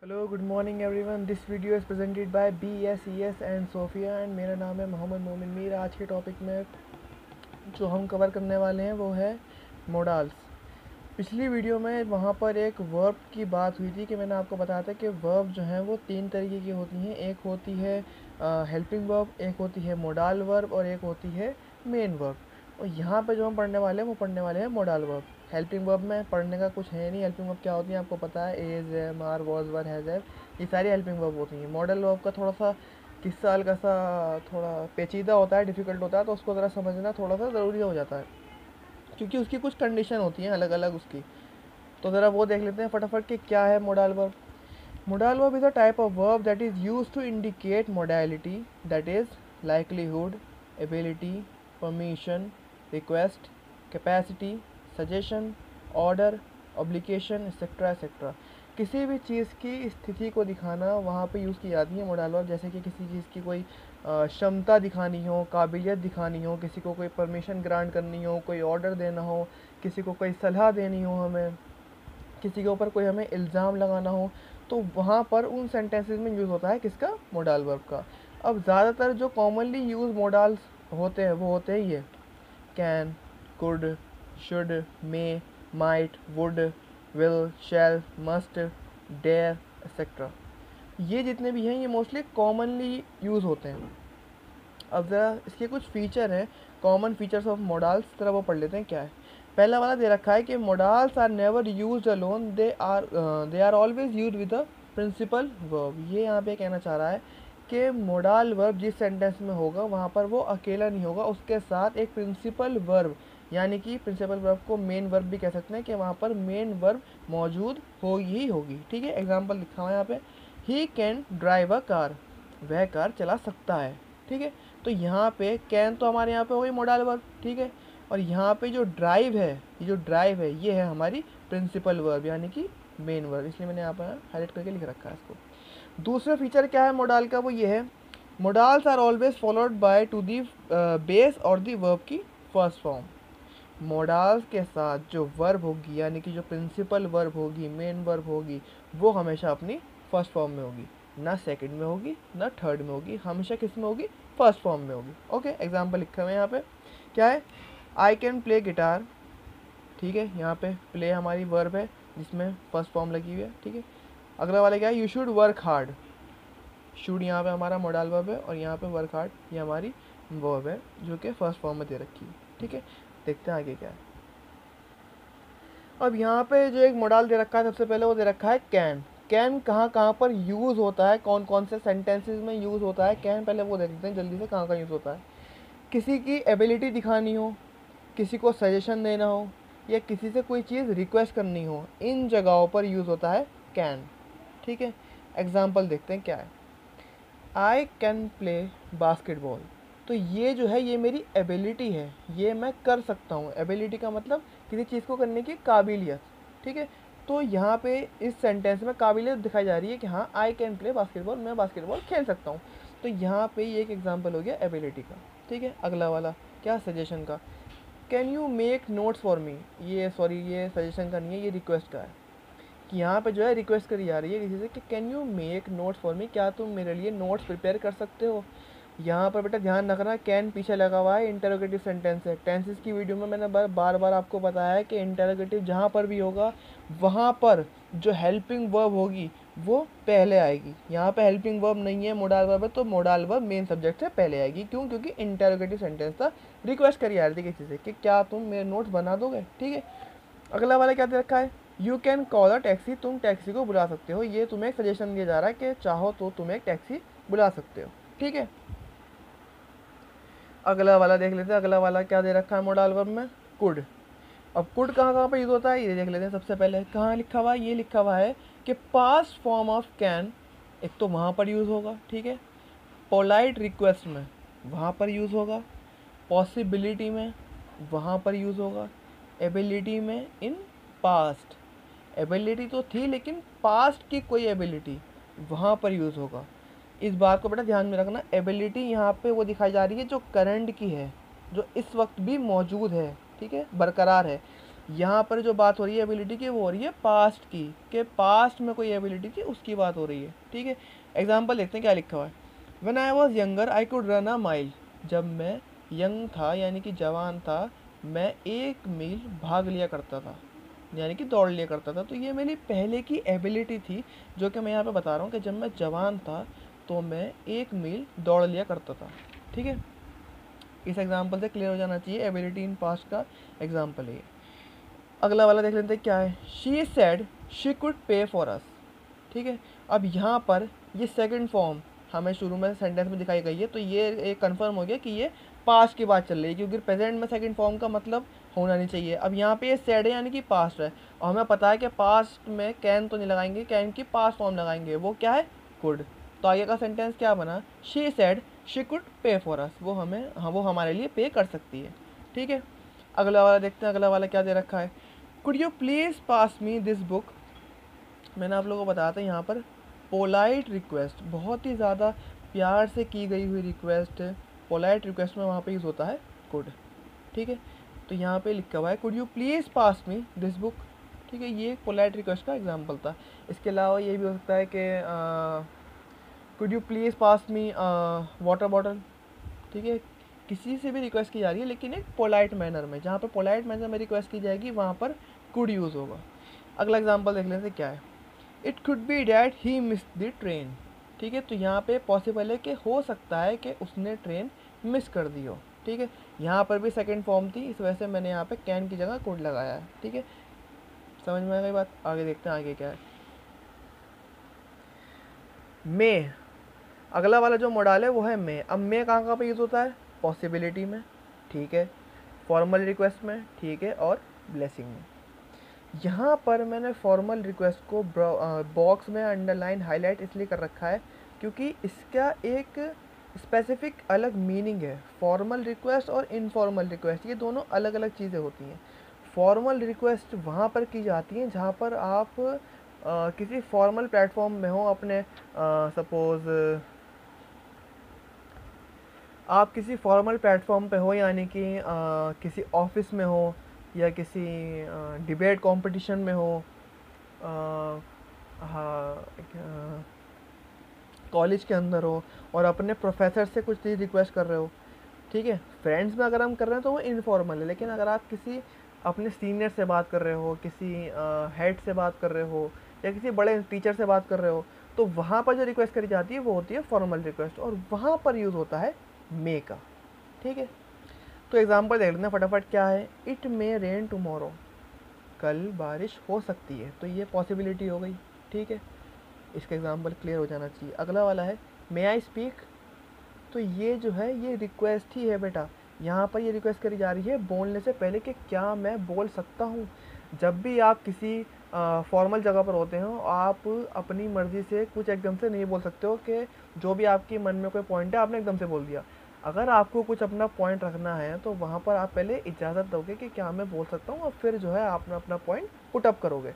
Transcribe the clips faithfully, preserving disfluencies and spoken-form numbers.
Hello good morning everyone. This video is presented by B S E S and Sophia and मेरा नाम है मोहम्मद मोमिन मीर। आज के टॉपिक में जो हम कवर करने वाले हैं वो है मोडाल्स। पिछली वीडियो में वहाँ पर एक वर्ब की बात हुई थी कि मैंने आपको बताया था कि वर्ब जो हैं वो तीन तरीके की होती हैं। एक होती है हेल्पिंग वर्ब, एक होती है मोडाल वर्ब और एक होती है मेन वर्ब। और यहाँ पे जो हम पढ़ने वाले हैं वो पढ़ने वाले हैं मोडाल वर्ब। हेल्पिंग वर्ब में पढ़ने का कुछ है नहीं। हेल्पिंग वर्ब क्या होती है आपको पता है, एज है, मार, वॉज, वर, हैज़, हैव, ये सारी हेल्पिंग वर्ब होती हैं। मॉडल वर्ब का थोड़ा सा किस्सा हल्का सा थोड़ा पेचीदा होता है, डिफ़िकल्ट होता है, तो उसको ज़रा समझना थोड़ा सा ज़रूरी हो जाता है क्योंकि उसकी कुछ कंडीशन होती हैं अलग अलग उसकी। तो ज़रा वो देख लेते हैं फटाफट कि क्या है modal verb. Modal verb is a type of verb that is used to indicate modality, that is likelihood, ability, permission, request, capacity, suggestion, order, obligation, etc etc। किसी भी चीज़ की स्थिति को दिखाना वहाँ पे यूज़ की जाती है मोडाल वर्ब। जैसे कि किसी चीज़ की कोई क्षमता दिखानी हो, काबिलियत दिखानी हो, किसी को कोई परमिशन ग्रांट करनी हो, कोई ऑर्डर देना हो, किसी को कोई सलाह देनी हो, हमें किसी के ऊपर कोई हमें इल्ज़ाम लगाना हो, तो वहाँ पर उन सेंटेंसेस में यूज़ होता है किसका, मोडाल वर्ब का। अब ज़्यादातर जो कॉमनली यूज़ मोडाल्स होते हैं वो होते हैं ये can, could, should, may, might, would, will, shall, must, dare etcetera. ये जितने भी हैं ये मोस्टली कॉमनली यूज़ होते हैं। अब ज़रा इसके कुछ फ़ीचर हैं, कॉमन फीचर्स ऑफ मोडाल्स, ज़रा वो पढ़ लेते हैं क्या है। पहला वाला दे रखा है कि modals are never used alone, they are they are always used with a principal verb. ये यहाँ पे कहना चाह रहा है कि मोडाल वर्ब जिस सेंटेंस में होगा वहाँ पर वो अकेला नहीं होगा, उसके साथ एक प्रिंसिपल वर्ब, यानी कि प्रिंसिपल वर्ब को मेन वर्ब भी कह सकते हैं, कि वहाँ पर मेन वर्ब मौजूद होगी ही होगी। ठीक है, एग्जाम्पल लिखा हुआ है यहाँ पे, he can drive a car, वह कार चला सकता है। ठीक है, तो यहाँ पे कैन तो हमारे यहाँ पे हो गई मोडाल वर्ब। ठीक है, और यहाँ पे जो ड्राइव है, ये जो ड्राइव है ये है हमारी प्रिंसिपल वर्ब यानी कि मेन वर्ब, इसलिए मैंने यहाँ पर हाईलाइट करके लिख रखा है इसको। दूसरा फीचर क्या है मोडाल का, वो ये है modals are always followed by to the base और दी वर्ब की फर्स्ट फॉर्म। मोडाल्स के साथ जो वर्ब होगी यानी कि जो प्रिंसिपल वर्ब होगी, मेन वर्ब होगी, वो हमेशा अपनी फर्स्ट फॉर्म में होगी, ना सेकंड में होगी ना थर्ड में होगी, हमेशा किस में होगी, फर्स्ट फॉर्म में होगी। ओके, एग्जांपल लिखा हुआ है यहाँ पे क्या है, आई कैन प्ले गिटार। ठीक है, यहाँ पे प्ले हमारी वर्ब है जिसमें फर्स्ट फॉर्म लगी हुई है। ठीक है, अगला वाला क्या है, you should work hard. Should यहाँ पे हमारा मोडाल वर्ब है और यहाँ पे वर्क हार्ड ये हमारी वर्ब है जो कि फर्स्ट फॉर्म में दे रखी है। ठीक है, देखते हैं आगे क्या है। अब यहाँ पे जो एक मोडाल दे रखा है सबसे पहले वो दे रखा है कैन। कैन कहाँ कहाँ पर यूज़ होता है, कौन कौन से सेंटेंसेस में यूज़ होता है कैन, पहले वो देख लेते हैं जल्दी से कहाँ कहाँ यूज़ होता है। किसी की एबिलिटी दिखानी हो, किसी को सजेशन देना हो, या किसी से कोई चीज़ रिक्वेस्ट करनी हो, इन जगहों पर यूज़ होता है कैन। ठीक है, एग्जाम्पल देखते हैं क्या है, आई कैन प्ले बास्केटबॉल। तो ये जो है ये मेरी एबिलिटी है, ये मैं कर सकता हूँ। एबिलिटी का मतलब किसी चीज़ को करने की काबिलियत। ठीक है, तो यहाँ पे इस सेंटेंस में काबिलियत दिखाई जा रही है कि हाँ आई कैन प्ले बास्केटबॉल, मैं बास्केटबॉल खेल सकता हूँ। तो यहाँ पे ये एक एग्जांपल हो गया एबिलिटी का। ठीक है, अगला वाला क्या, सजेशन का, can you make notes for me. ये सॉरी ये सजेशन का नहीं है, ये रिक्वेस्ट का है कि यहाँ पे जो है रिक्वेस्ट करी जा रही है किसी से कि can you make notes for me, क्या तुम मेरे लिए नोट्स प्रिपेयर कर सकते हो। यहाँ पर बेटा ध्यान रखना, कैन पीछे लगा हुआ है, इंटरोगेटिव सेंटेंस है। टेंसेस की वीडियो में मैंने बार बार बार आपको बताया है कि इंटरोगेटिव जहाँ पर भी होगा वहाँ पर जो हेल्पिंग वर्ब होगी वो पहले आएगी। यहाँ पे हेल्पिंग वर्ब नहीं है, मोडाल वर्ब है, तो मोडाल वर्ब मेन सब्जेक्ट से पहले आएगी। क्यों, क्योंकि इंटरोगेटिव सेंटेंस था, रिक्वेस्ट करी जा रही थी किसी से कि क्या तुम मेरे नोट्स बना दोगे। ठीक है, अगला वाला क्या दे रखा है, you can call a taxi, तुम टैक्सी को बुला सकते हो। ये तुम्हें एक सजेशन दिया जा रहा है कि चाहो तो तुम एक टैक्सी बुला सकते हो। ठीक है, अगला वाला देख लेते हैं, अगला वाला क्या दे रखा है मोडाल वर्ब में, कुड। अब कुड कहाँ कहाँ पर यूज़ होता है ये देख लेते हैं। सबसे पहले कहाँ लिखा हुआ है, ये लिखा हुआ है कि पास्ट फॉर्म ऑफ कैन, एक तो वहाँ पर यूज़ होगा। ठीक है, पोलाइट रिक्वेस्ट में वहाँ पर यूज़ होगा, पॉसिबिलिटी में वहाँ पर यूज़ होगा, एबिलिटी में इन पास्ट। एबिलिटी तो थी लेकिन पास्ट की कोई एबिलिटी वहाँ पर यूज़ होगा। इस बात को बेटा ध्यान में रखना, एबिलिटी यहाँ पे वो दिखाई जा रही है जो करंट की है, जो इस वक्त भी मौजूद है। ठीक है, बरकरार है। यहाँ पर जो बात हो रही है एबिलिटी की वो हो रही है पास्ट की, कि पास्ट में कोई एबिलिटी थी उसकी बात हो रही है, ठीक है। एग्जाम्पल देखते हैं क्या लिखा हुआ है। When I was younger I could run a mile, जब मैं यंग था यानी कि जवान था, मैं एक मील भाग लिया करता था, यानी कि दौड़ लिया करता था। तो ये मेरी पहले की एबिलिटी थी जो कि मैं यहाँ पे बता रहा हूँ कि जब मैं जवान था तो मैं एक मील दौड़ लिया करता था, ठीक है। इस एग्जाम्पल से क्लियर हो जाना चाहिए एबिलिटी इन पास्ट का एग्जाम्पल है। अगला वाला देख लेते हैं क्या है। She said she could pay for us, ठीक है। अब यहाँ पर ये सेकंड फॉर्म हमें शुरू में सेंटेंस में दिखाई गई है, तो ये एक कंफर्म हो गया कि ये पास्ट की बात चल रही है, क्योंकि प्रेजेंट में सेकंड फॉर्म का मतलब होना नहीं चाहिए। अब यहाँ पे ये सेड है यानी कि पास्ट है, और हमें पता है कि पास्ट में कैन तो नहीं लगाएंगे, कैन की पास्ट फॉर्म लगाएंगे, वो क्या है, कुड। तो आगे का सेंटेंस क्या बना, she said she could pay for us, वो हमें हाँ वो हमारे लिए पे कर सकती है, ठीक है। अगला वाला देखते हैं, अगला वाला क्या दे रखा है। Could you please pass me this book. मैंने आप लोगों को बताया था यहाँ पर पोलाइट रिक्वेस्ट, बहुत ही ज़्यादा प्यार से की गई हुई रिक्वेस्ट, पोलाइट रिक्वेस्ट में वहाँ पे यूज़ होता है कुड, ठीक है। तो यहाँ पे लिखा हुआ है could you please pass me this book, ठीक है। ये पोलाइट रिक्वेस्ट का एग्जांपल था। इसके अलावा ये भी हो सकता है कि could you please pass me water bottle, ठीक है। किसी से भी रिक्वेस्ट की जा रही है लेकिन एक पोलाइट मैनर में, जहाँ पर पोलाइट मैनर में रिक्वेस्ट की जाएगी वहाँ पर कुड यूज़ होगा। अगला एग्जांपल देख लेते क्या है। It could be that he miss the train, ठीक है। तो यहाँ पे पॉसिबल है कि हो सकता है कि उसने ट्रेन मिस कर दी हो, ठीक है। यहाँ पर भी सेकंड फॉर्म थी, इस वजह से मैंने यहाँ पे कैन की जगह कुड लगाया है, ठीक है। समझ में आ गई बात। आगे देखते हैं आगे क्या है। मे, अगला वाला जो मॉडल है वो है मे। अब मे कहाँ कहाँ पे यूज़ होता है, पॉसिबिलिटी में, ठीक है, फॉर्मल रिक्वेस्ट में, ठीक है, और ब्लेसिंग में। यहाँ पर मैंने फॉर्मल रिक्वेस्ट को बॉक्स में अंडरलाइन हाईलाइट इसलिए कर रखा है क्योंकि इसका एक स्पेसिफिक अलग मीनिंग है। फॉर्मल रिक्वेस्ट और इनफॉर्मल रिक्वेस्ट ये दोनों अलग अलग चीज़ें होती हैं। फॉर्मल रिक्वेस्ट वहाँ पर की जाती हैं जहाँ पर आप आ, किसी फॉर्मल प्लेटफॉर्म में हो, अपने सपोज़ आप किसी फॉर्मल प्लेटफॉर्म पे हो, यानी कि किसी ऑफिस में हो या किसी डिबेट कंपटीशन में हो, हाँ कॉलेज के अंदर हो और अपने प्रोफेसर से कुछ चीज़ रिक्वेस्ट कर रहे हो, ठीक है। फ्रेंड्स में अगर हम कर रहे हैं तो वो इनफॉर्मल है, लेकिन अगर आप किसी अपने सीनियर से बात कर रहे हो, किसी हेड से बात कर रहे हो या किसी बड़े टीचर से बात कर रहे हो, तो वहाँ पर जो रिक्वेस्ट करी जाती है वो होती है फॉर्मल रिक्वेस्ट, और वहाँ पर यूज़ होता है मे का, ठीक है। तो एग्जांपल देख लेते हैं फटाफट क्या है। इट मे रेन टुमारो, कल बारिश हो सकती है, तो ये पॉसिबिलिटी हो गई, ठीक है। इसका एग्जांपल क्लियर हो जाना चाहिए। अगला वाला है मे आई स्पीक, तो ये जो है ये रिक्वेस्ट ही है बेटा। यहाँ पर ये रिक्वेस्ट करी जा रही है बोलने से पहले कि क्या मैं बोल सकता हूँ। जब भी आप किसी फॉर्मल जगह पर होते हो, आप अपनी मर्ज़ी से कुछ एकदम से नहीं बोल सकते हो कि जो भी आपके मन में कोई पॉइंट है आपने एकदम से बोल दिया। अगर आपको कुछ अपना पॉइंट रखना है तो वहाँ पर आप पहले इजाज़त दोगे कि क्या मैं बोल सकता हूँ, और फिर जो है आप अपना पॉइंट पुट अप करोगे।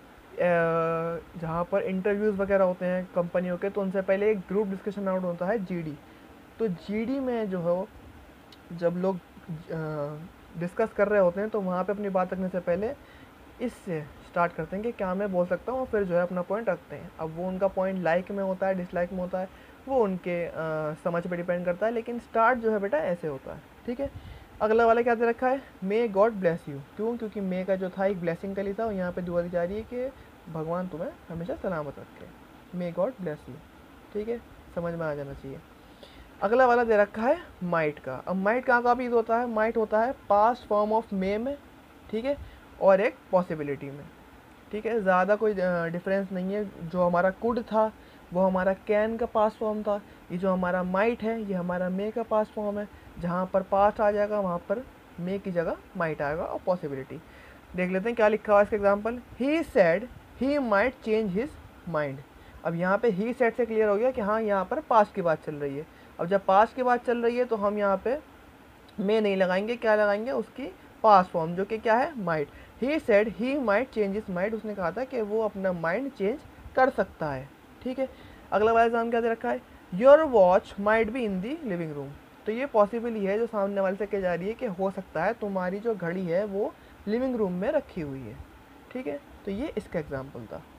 जहाँ पर इंटरव्यूज़ वगैरह होते हैं कंपनियों के, तो उनसे पहले एक ग्रुप डिस्कशन राउंड होता है जीडी। तो जीडी में जो है जब लोग डिस्कस कर रहे होते हैं तो वहाँ पे अपनी बात रखने से पहले इससे स्टार्ट करते हैं कि क्या मैं बोल सकता हूँ, और फिर जो है अपना पॉइंट रखते हैं। अब वो उनका पॉइंट लाइक में होता है, डिसलाइक में होता है, वो उनके आ, समझ पे डिपेंड करता है, लेकिन स्टार्ट जो है बेटा ऐसे होता है, ठीक है। अगला वाला क्या दे रखा है, मे गॉड ब्लेस यू। क्यों, क्योंकि मे का जो था एक ब्लेसिंग का लिए था, और यहाँ पे दुआ दी जा रही है कि भगवान तुम्हें हमेशा सलामत रखे, मे गॉड ब्लेस यू, ठीक है। समझ में आ जाना चाहिए। अगला वाला दे रखा है माइट का। अब माइट कहाँ का भी यूज़ होता है, माइट होता है पास्ट फॉर्म ऑफ मे में, ठीक है, और एक पॉसिबिलिटी में, ठीक है। ज़्यादा कोई डिफरेंस नहीं है। जो हमारा कुड था वो हमारा कैन का पास्ट फॉर्म था, ये जो हमारा माइट है ये हमारा मे का पास्ट फॉर्म है। जहाँ पर पास्ट आ जाएगा वहाँ पर मे की जगह माइट आएगा, और पॉसिबिलिटी देख लेते हैं क्या लिखा हुआ है इसका example. He said he might change his mind. अब यहाँ पे ही सेड से क्लियर हो गया कि हाँ यहाँ पर पास्ट की बात चल रही है। अब जब पास्ट की बात चल रही है तो हम यहाँ पे मे नहीं लगाएंगे, क्या लगाएंगे, उसकी पास्ट फॉर्म जो कि क्या है, might. He said he might change his mind, उसने कहा था कि वो अपना माइंड चेंज कर सकता है, ठीक है। अगला वाला एग्जाम क्या दे रखा है, your watch might be in the living room. तो ये पॉसिबल ही है जो सामने वाले से कह जा रही है कि हो सकता है तुम्हारी जो घड़ी है वो लिविंग रूम में रखी हुई है। ठीक है, तो ये इसका एग्जाम्पल था।